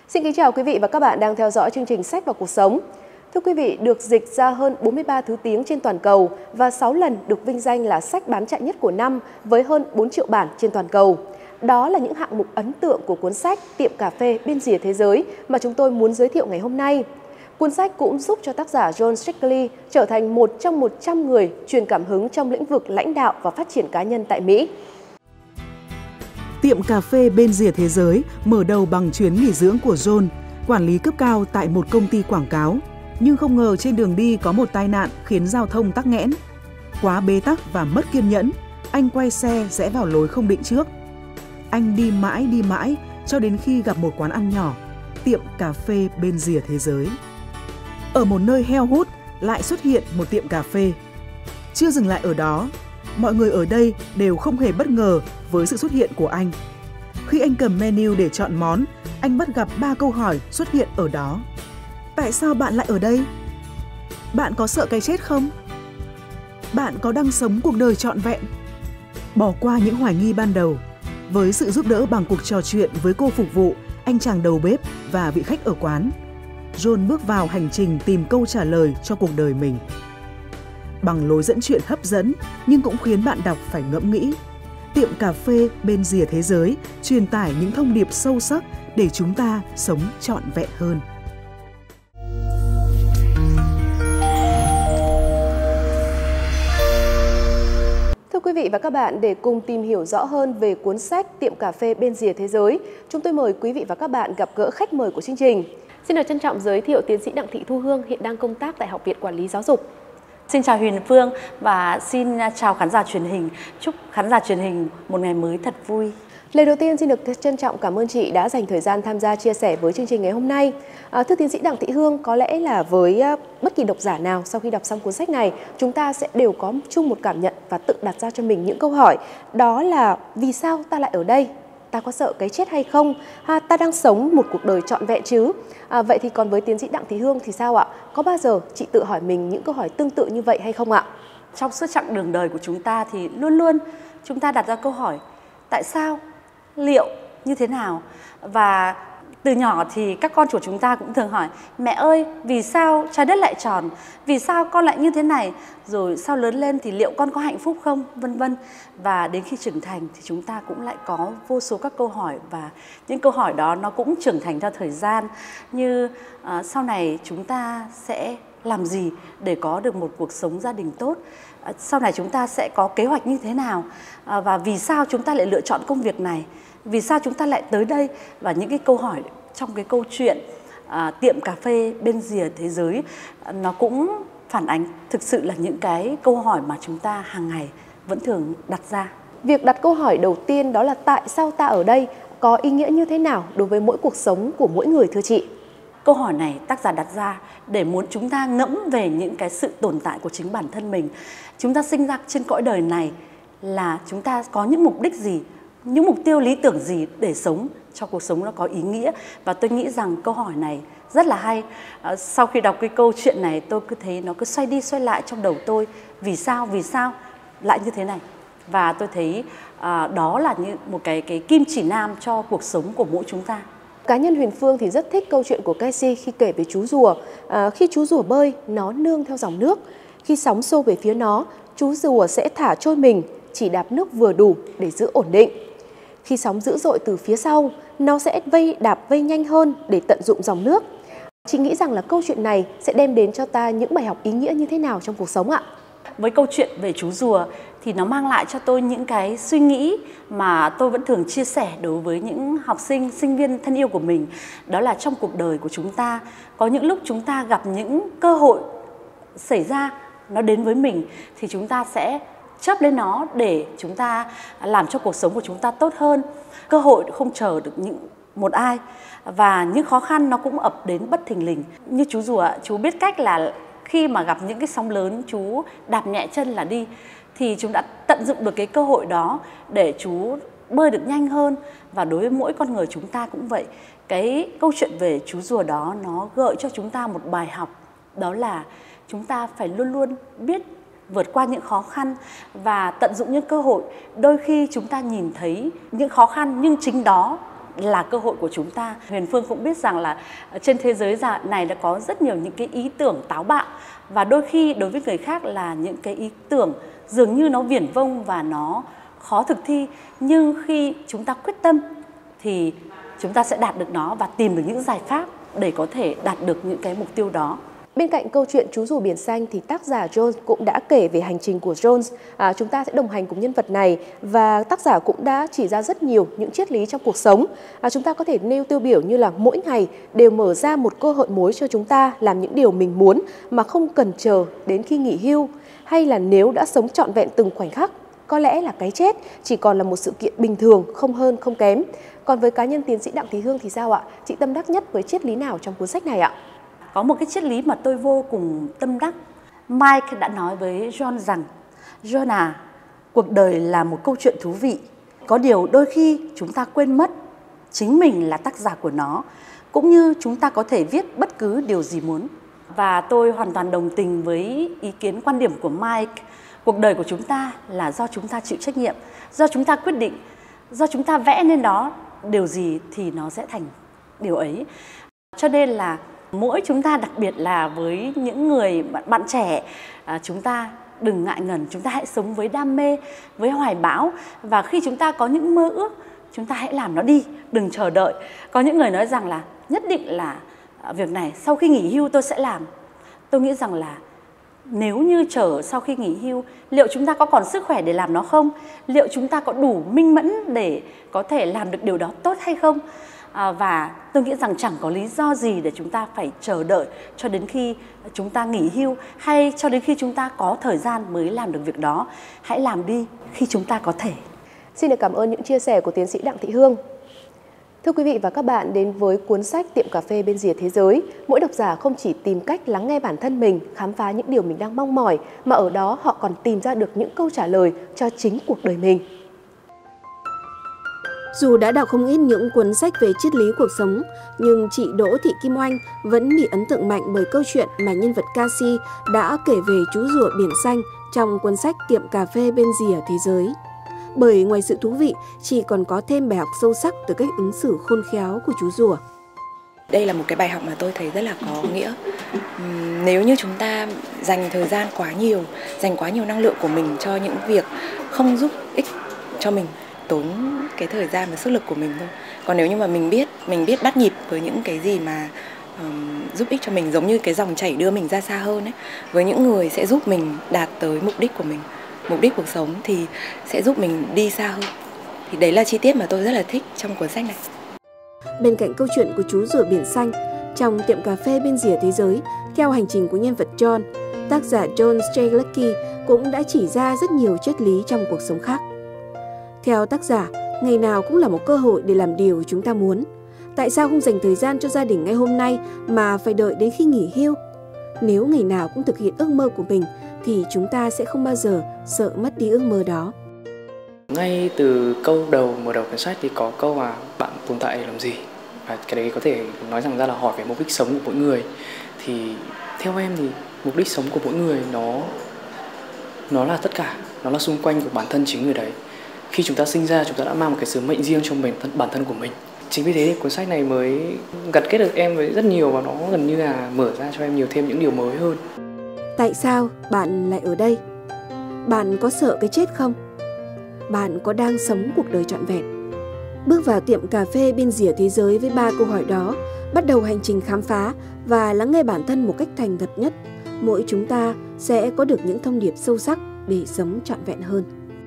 Xin kính chào quý vị và các bạn đang theo dõi chương trình Sách và Cuộc sống. Thưa quý vị, được dịch ra hơn 43 thứ tiếng trên toàn cầu và 6 lần được vinh danh là sách bán chạy nhất của năm với hơn 4 triệu bản trên toàn cầu. Đó là những hạng mục ấn tượng của cuốn sách Tiệm cà phê bên rìa thế giới mà chúng tôi muốn giới thiệu ngày hôm nay. Cuốn sách cũng giúp cho tác giả John Strictly trở thành một trong 100 người truyền cảm hứng trong lĩnh vực lãnh đạo và phát triển cá nhân tại Mỹ. Tiệm cà phê bên rìa thế giới mở đầu bằng chuyến nghỉ dưỡng của John, quản lý cấp cao tại một công ty quảng cáo. Nhưng không ngờ trên đường đi có một tai nạn khiến giao thông tắc nghẽn. Quá bế tắc và mất kiên nhẫn, anh quay xe rẽ vào lối không định trước. Anh đi mãi cho đến khi gặp một quán ăn nhỏ, tiệm cà phê bên rìa thế giới. Ở một nơi heo hút lại xuất hiện một tiệm cà phê. Chưa dừng lại ở đó, mọi người ở đây đều không hề bất ngờ với sự xuất hiện của anh. Khi anh cầm menu để chọn món, anh bắt gặp 3 câu hỏi xuất hiện ở đó. Tại sao bạn lại ở đây? Bạn có sợ cái chết không? Bạn có đang sống cuộc đời trọn vẹn? Bỏ qua những hoài nghi ban đầu, với sự giúp đỡ bằng cuộc trò chuyện với cô phục vụ, anh chàng đầu bếp và vị khách ở quán, John bước vào hành trình tìm câu trả lời cho cuộc đời mình. Bằng lối dẫn chuyện hấp dẫn nhưng cũng khiến bạn đọc phải ngẫm nghĩ, Tiệm cà phê bên rìa thế giới truyền tải những thông điệp sâu sắc để chúng ta sống trọn vẹn hơn. Thưa quý vị và các bạn, để cùng tìm hiểu rõ hơn về cuốn sách Tiệm cà phê bên rìa thế giới, chúng tôi mời quý vị và các bạn gặp gỡ khách mời của chương trình. Xin được trân trọng giới thiệu tiến sĩ Đặng Thị Thu Hương, hiện đang công tác tại Học viện Quản lý Giáo dục. Xin chào Huyền Phương và xin chào khán giả truyền hình. Chúc khán giả truyền hình một ngày mới thật vui. Lời đầu tiên xin được trân trọng cảm ơn chị đã dành thời gian tham gia chia sẻ với chương trình ngày hôm nay. Thưa tiến sĩ Đặng Thị Hương, có lẽ là với bất kỳ độc giả nào sau khi đọc xong cuốn sách này, chúng ta sẽ đều có chung một cảm nhận và tự đặt ra cho mình những câu hỏi. Đó là vì sao ta lại ở đây? Ta có sợ cái chết hay không? Ta đang sống một cuộc đời trọn vẹn chứ? Vậy thì còn với tiến sĩ Đặng Thị Hương thì sao ạ? Có bao giờ chị tự hỏi mình những câu hỏi tương tự như vậy hay không ạ? Trong suốt chặng đường đời của chúng ta thì luôn luôn chúng ta đặt ra câu hỏi tại sao, liệu, như thế nào. Và từ nhỏ thì các con của chúng ta cũng thường hỏi mẹ ơi, vì sao trái đất lại tròn? Vì sao con lại như thế này? Rồi sau lớn lên thì liệu con có hạnh phúc không? Vân vân. Và đến khi trưởng thành thì chúng ta cũng lại có vô số các câu hỏi, và những câu hỏi đó nó cũng trưởng thành theo thời gian. Như sau này chúng ta sẽ làm gì để có được một cuộc sống gia đình tốt? Sau này chúng ta sẽ có kế hoạch như thế nào? Và vì sao chúng ta lại lựa chọn công việc này? Vì sao chúng ta lại tới đây? Và những cái câu hỏi trong cái câu chuyện Tiệm cà phê bên rìa thế giới nó cũng phản ánh thực sự là những cái câu hỏi mà chúng ta hàng ngày vẫn thường đặt ra. Việc đặt câu hỏi đầu tiên đó là tại sao ta ở đây có ý nghĩa như thế nào đối với mỗi cuộc sống của mỗi người thưa chị? Câu hỏi này tác giả đặt ra để muốn chúng ta ngẫm về những cái sự tồn tại của chính bản thân mình. Chúng ta sinh ra trên cõi đời này là chúng ta có những mục đích gì, những mục tiêu lý tưởng gì để sống cho cuộc sống nó có ý nghĩa. Và tôi nghĩ rằng câu hỏi này rất là hay. Sau khi đọc cái câu chuyện này, tôi cứ thấy nó cứ xoay đi xoay lại trong đầu tôi. Vì sao lại như thế này? Và tôi thấy đó là như một cái kim chỉ nam cho cuộc sống của mỗi chúng ta. Cá nhân Huyền Phương thì rất thích câu chuyện của Casey khi kể về chú rùa. Khi chú rùa bơi, nó nương theo dòng nước. Khi sóng xô về phía nó, chú rùa sẽ thả trôi mình, chỉ đạp nước vừa đủ để giữ ổn định. Khi sóng dữ dội từ phía sau, nó sẽ đạp vây nhanh hơn để tận dụng dòng nước. Chị nghĩ rằng là câu chuyện này sẽ đem đến cho ta những bài học ý nghĩa như thế nào trong cuộc sống ạ? Với câu chuyện về chú rùa thì nó mang lại cho tôi những cái suy nghĩ mà tôi vẫn thường chia sẻ đối với những học sinh, sinh viên thân yêu của mình. Đó là trong cuộc đời của chúng ta, có những lúc chúng ta gặp những cơ hội xảy ra, nó đến với mình thì chúng ta sẽ chớp lên nó để chúng ta làm cho cuộc sống của chúng ta tốt hơn. Cơ hội không chờ được một ai, và những khó khăn nó cũng ập đến bất thình lình. Như chú rùa, chú biết cách là khi mà gặp những cái sóng lớn, chú đạp nhẹ chân là đi, thì chúng đã tận dụng được cái cơ hội đó để chú bơi được nhanh hơn. Và đối với mỗi con người chúng ta cũng vậy. Cái câu chuyện về chú rùa đó nó gợi cho chúng ta một bài học, đó là chúng ta phải luôn luôn biết vượt qua những khó khăn và tận dụng những cơ hội. Đôi khi chúng ta nhìn thấy những khó khăn nhưng chính đó là cơ hội của chúng ta. Huyền Phương cũng biết rằng là trên thế giới này đã có rất nhiều những cái ý tưởng táo bạo, và đôi khi đối với người khác là những cái ý tưởng dường như nó viển vông và nó khó thực thi, nhưng khi chúng ta quyết tâm thì chúng ta sẽ đạt được nó và tìm được những giải pháp để có thể đạt được những cái mục tiêu đó. Bên cạnh câu chuyện Chú rùa biển xanh thì tác giả Jones cũng đã kể về hành trình của Jones. Chúng ta sẽ đồng hành cùng nhân vật này, và tác giả cũng đã chỉ ra rất nhiều những triết lý trong cuộc sống. Chúng ta có thể nêu tiêu biểu như là mỗi ngày đều mở ra một cơ hội mới cho chúng ta làm những điều mình muốn mà không cần chờ đến khi nghỉ hưu, hay là nếu đã sống trọn vẹn từng khoảnh khắc, có lẽ là cái chết chỉ còn là một sự kiện bình thường, không hơn không kém. Còn với cá nhân tiến sĩ Đặng Thị Hương thì sao ạ? Chị tâm đắc nhất với triết lý nào trong cuốn sách này ạ? Có một cái triết lý mà tôi vô cùng tâm đắc. Mike đã nói với John rằng: John à, cuộc đời là một câu chuyện thú vị. Có điều đôi khi chúng ta quên mất chính mình là tác giả của nó, cũng như chúng ta có thể viết bất cứ điều gì muốn. Và tôi hoàn toàn đồng tình với ý kiến quan điểm của Mike. Cuộc đời của chúng ta là do chúng ta chịu trách nhiệm, do chúng ta quyết định, do chúng ta vẽ nên đó điều gì thì nó sẽ thành điều ấy. Cho nên là mỗi chúng ta, đặc biệt là với những người bạn trẻ, chúng ta đừng ngại ngần, chúng ta hãy sống với đam mê, với hoài bão. Và khi chúng ta có những mơ ước, chúng ta hãy làm nó đi, đừng chờ đợi. Có những người nói rằng là nhất định là việc này sau khi nghỉ hưu tôi sẽ làm. Tôi nghĩ rằng là nếu như chờ sau khi nghỉ hưu, liệu chúng ta có còn sức khỏe để làm nó không? Liệu chúng ta có đủ minh mẫn để có thể làm được điều đó tốt hay không? Và tôi nghĩ rằng chẳng có lý do gì để chúng ta phải chờ đợi cho đến khi chúng ta nghỉ hưu, hay cho đến khi chúng ta có thời gian mới làm được việc đó. Hãy làm đi khi chúng ta có thể. Xin được cảm ơn những chia sẻ của tiến sĩ Đặng Thị Hương. Thưa quý vị và các bạn, đến với cuốn sách Tiệm cà phê bên rìa thế giới, mỗi độc giả không chỉ tìm cách lắng nghe bản thân mình, khám phá những điều mình đang mong mỏi, mà ở đó họ còn tìm ra được những câu trả lời cho chính cuộc đời mình. Dù đã đọc không ít những cuốn sách về triết lý cuộc sống, nhưng chị Đỗ Thị Kim Oanh vẫn bị ấn tượng mạnh bởi câu chuyện mà nhân vật Cassie đã kể về chú rùa biển xanh trong cuốn sách Tiệm cà phê bên rìa thế giới. Bởi ngoài sự thú vị, chị còn có thêm bài học sâu sắc từ cách ứng xử khôn khéo của chú rùa. Đây là một cái bài học mà tôi thấy rất là có nghĩa. Nếu như chúng ta dành thời gian quá nhiều, dành quá nhiều năng lượng của mình cho những việc không giúp ích cho mình, tốn cái thời gian và sức lực của mình thôi. Còn nếu như mà mình biết bắt nhịp với những cái gì mà giúp ích cho mình, giống như cái dòng chảy đưa mình ra xa hơn ấy, với những người sẽ giúp mình đạt tới mục đích của mình, mục đích cuộc sống thì sẽ giúp mình đi xa hơn. Thì đấy là chi tiết mà tôi rất là thích trong cuốn sách này. Bên cạnh câu chuyện của chú rùa biển xanh, trong Tiệm cà phê bên rìa thế giới, theo hành trình của nhân vật John, tác giả John Strzelecki cũng đã chỉ ra rất nhiều triết lý trong cuộc sống khác. Theo tác giả, ngày nào cũng là một cơ hội để làm điều chúng ta muốn. Tại sao không dành thời gian cho gia đình ngay hôm nay mà phải đợi đến khi nghỉ hưu? Nếu ngày nào cũng thực hiện ước mơ của mình thì chúng ta sẽ không bao giờ sợ mất đi ước mơ đó. Ngay từ mở đầu cuốn sách thì có câu mà bạn tồn tại làm gì? Và cái đấy có thể nói rằng ra là hỏi về mục đích sống của mỗi người. Thì theo em thì mục đích sống của mỗi người nó là tất cả, nó là xung quanh của bản thân chính người đấy. Khi chúng ta sinh ra, chúng ta đã mang một cái sứ mệnh riêng trong bản thân của mình. Chính vì thế thì cuốn sách này mới gắn kết được em với rất nhiều, và nó gần như là mở ra cho em thêm những điều mới hơn. Tại sao bạn lại ở đây? Bạn có sợ cái chết không? Bạn có đang sống cuộc đời trọn vẹn? Bước vào tiệm cà phê bên rìa thế giới với 3 câu hỏi đó, bắt đầu hành trình khám phá và lắng nghe bản thân một cách thành thật nhất. Mỗi chúng ta sẽ có được những thông điệp sâu sắc để sống trọn vẹn hơn.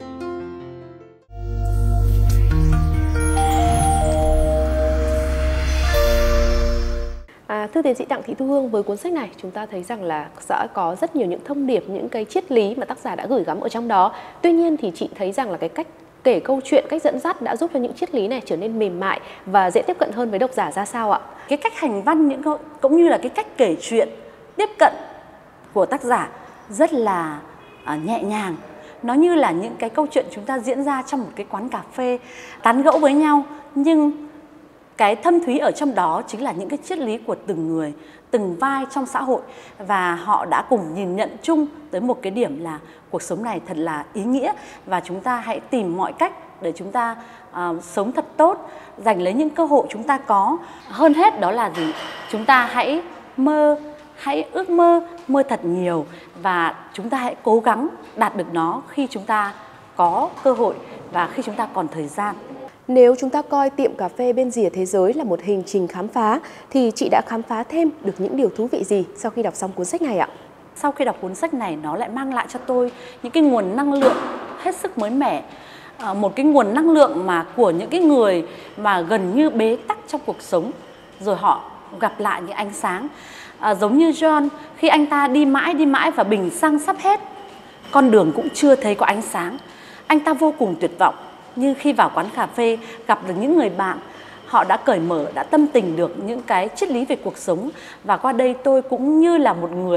Thưa tiến sĩ Đặng Thị Thu Hương, với cuốn sách này chúng ta thấy rằng là sẽ có rất nhiều những thông điệp, những cái triết lý mà tác giả đã gửi gắm ở trong đó. Tuy nhiên thì chị thấy rằng là cái cách kể câu chuyện, cách dẫn dắt đã giúp cho những triết lý này trở nên mềm mại và dễ tiếp cận hơn với độc giả ra sao ạ? Cái cách hành văn cũng như là cái cách kể chuyện tiếp cận của tác giả rất là nhẹ nhàng. Nó như là những cái câu chuyện chúng ta diễn ra trong một cái quán cà phê, tán gẫu với nhau, nhưng cái thâm thúy ở trong đó chính là những cái triết lý của từng người, từng vai trong xã hội, và họ đã cùng nhìn nhận chung tới một cái điểm là cuộc sống này thật là ý nghĩa, và chúng ta hãy tìm mọi cách để chúng ta sống thật tốt, giành lấy những cơ hội chúng ta có. Hơn hết đó là gì? Chúng ta hãy mơ, hãy ước mơ, mơ thật nhiều và chúng ta hãy cố gắng đạt được nó khi chúng ta có cơ hội và khi chúng ta còn thời gian. Nếu chúng ta coi tiệm cà phê bên rìa thế giới là một hành trình khám phá, thì chị đã khám phá thêm được những điều thú vị gì sau khi đọc xong cuốn sách này ạ? Sau khi đọc cuốn sách này, nó lại mang lại cho tôi những cái nguồn năng lượng hết sức mới mẻ. Một cái nguồn năng lượng mà của những cái người mà gần như bế tắc trong cuộc sống, rồi họ gặp lại những ánh sáng. Giống như John, khi anh ta đi mãi và bình xăng sắp hết, con đường cũng chưa thấy có ánh sáng. Anh ta vô cùng tuyệt vọng. Nhưng khi vào quán cà phê gặp được những người bạn, họ đã cởi mở, đã tâm tình được những cái triết lý về cuộc sống. Và qua đây tôi cũng như là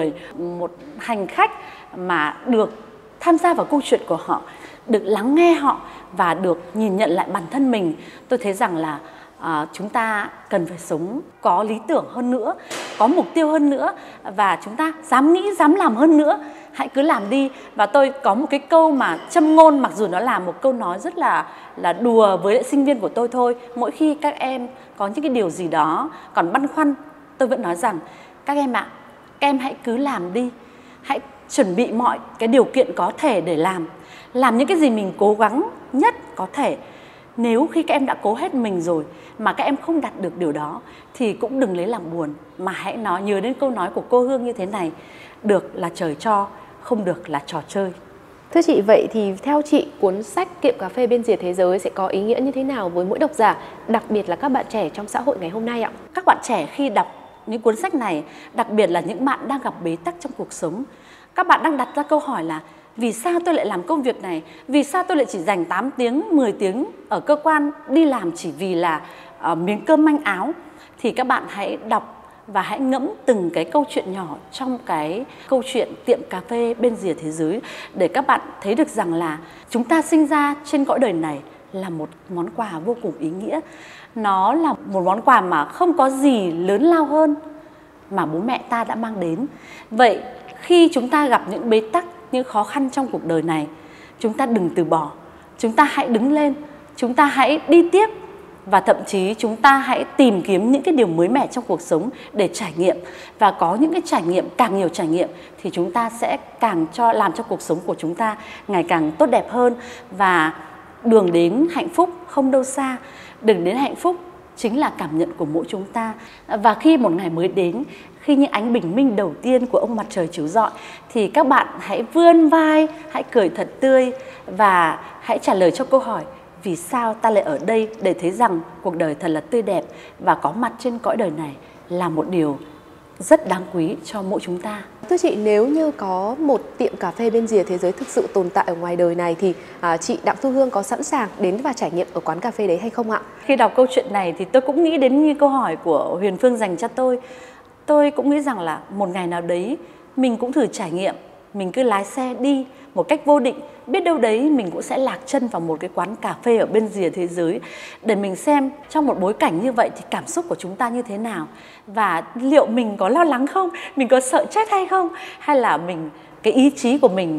một hành khách mà được tham gia vào câu chuyện của họ, được lắng nghe họ và được nhìn nhận lại bản thân mình. Tôi thấy rằng là chúng ta cần phải sống có lý tưởng hơn nữa, có mục tiêu hơn nữa và chúng ta dám nghĩ, dám làm hơn nữa. Hãy cứ làm đi. Và tôi có một cái câu mà châm ngôn, mặc dù nó là một câu nói rất là đùa với sinh viên của tôi thôi. Mỗi khi các em có những cái điều gì đó còn băn khoăn, tôi vẫn nói rằng các em ạ, các em hãy cứ làm đi. Hãy chuẩn bị mọi cái điều kiện có thể để làm những cái gì mình cố gắng nhất có thể. Nếu khi các em đã cố hết mình rồi mà các em không đạt được điều đó thì cũng đừng lấy làm buồn, mà hãy nhớ đến câu nói của cô Hương như thế này: được là trời cho, không được là trò chơi. Thưa chị, vậy thì theo chị, cuốn sách Tiệm cà phê bên rìa thế giới sẽ có ý nghĩa như thế nào với mỗi độc giả, đặc biệt là các bạn trẻ trong xã hội ngày hôm nay ạ? Các bạn trẻ khi đọc những cuốn sách này, đặc biệt là những bạn đang gặp bế tắc trong cuộc sống, các bạn đang đặt ra câu hỏi là vì sao tôi lại làm công việc này? Vì sao tôi lại chỉ dành 8 tiếng, 10 tiếng ở cơ quan đi làm chỉ vì là miếng cơm manh áo? Thì các bạn hãy đọc và hãy ngẫm từng cái câu chuyện nhỏ trong cái câu chuyện Tiệm cà phê bên rìa thế giới, để các bạn thấy được rằng là chúng ta sinh ra trên cõi đời này là một món quà vô cùng ý nghĩa. Nó là một món quà mà không có gì lớn lao hơn mà bố mẹ ta đã mang đến. Vậy khi chúng ta gặp những bế tắc, những khó khăn trong cuộc đời này, chúng ta đừng từ bỏ, chúng ta hãy đứng lên, chúng ta hãy đi tiếp. Và thậm chí chúng ta hãy tìm kiếm những cái điều mới mẻ trong cuộc sống để trải nghiệm. Và có những cái trải nghiệm, càng nhiều trải nghiệm thì chúng ta sẽ càng làm cho cuộc sống của chúng ta ngày càng tốt đẹp hơn. Và đường đến hạnh phúc không đâu xa. Đường đến hạnh phúc chính là cảm nhận của mỗi chúng ta. Và khi một ngày mới đến, khi những ánh bình minh đầu tiên của ông mặt trời chiếu rọi, thì các bạn hãy vươn vai, hãy cười thật tươi và hãy trả lời cho câu hỏi: vì sao ta lại ở đây, để thấy rằng cuộc đời thật là tươi đẹp và có mặt trên cõi đời này là một điều rất đáng quý cho mỗi chúng ta. Thưa chị, nếu như có một tiệm cà phê bên rìa thế giới thực sự tồn tại ở ngoài đời này thì chị Đặng Thu Hương có sẵn sàng đến và trải nghiệm ở quán cà phê đấy hay không ạ? Khi đọc câu chuyện này thì tôi cũng nghĩ đến như câu hỏi của Huyền Phương dành cho tôi. Tôi cũng nghĩ rằng là một ngày nào đấy mình cũng thử trải nghiệm, mình cứ lái xe đi một cách vô định, biết đâu đấy mình cũng sẽ lạc chân vào một cái quán cà phê ở bên rìa thế giới, để mình xem trong một bối cảnh như vậy thì cảm xúc của chúng ta như thế nào, và liệu mình có lo lắng không, mình có sợ chết hay không, hay là cái ý chí của mình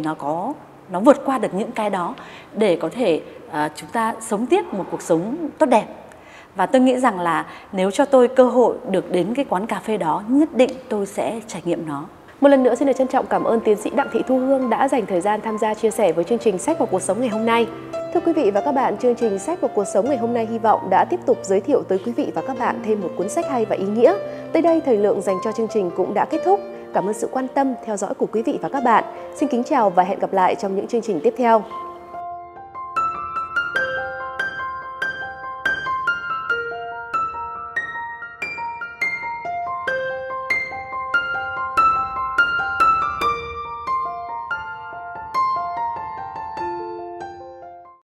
nó vượt qua được những cái đó để có thể chúng ta sống tiếp một cuộc sống tốt đẹp. Và tôi nghĩ rằng là nếu cho tôi cơ hội được đến cái quán cà phê đó, nhất định tôi sẽ trải nghiệm nó. Một lần nữa xin được trân trọng cảm ơn tiến sĩ Đặng Thị Thu Hương đã dành thời gian tham gia chia sẻ với chương trình Sách và Cuộc Sống ngày hôm nay. Thưa quý vị và các bạn, chương trình Sách và Cuộc Sống ngày hôm nay hy vọng đã tiếp tục giới thiệu tới quý vị và các bạn thêm một cuốn sách hay và ý nghĩa. Tới đây, thời lượng dành cho chương trình cũng đã kết thúc. Cảm ơn sự quan tâm, theo dõi của quý vị và các bạn. Xin kính chào và hẹn gặp lại trong những chương trình tiếp theo.